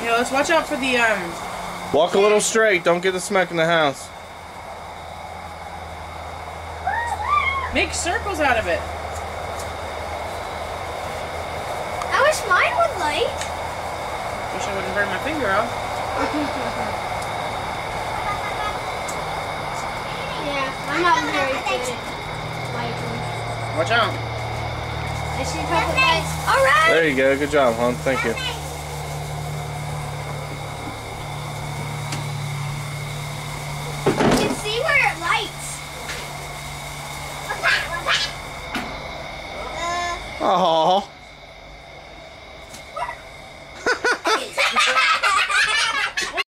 Yeah, let's watch out for the Walk a little straight. Don't get the smoke in the house. Make circles out of it. I wish mine would light. Wish I wouldn't burn my finger off. Yeah, I'm not very good at lighting. Watch out. I see a couple lights. All right. There you go. Good job, hon. Thank you. You can see where it lights. Oh.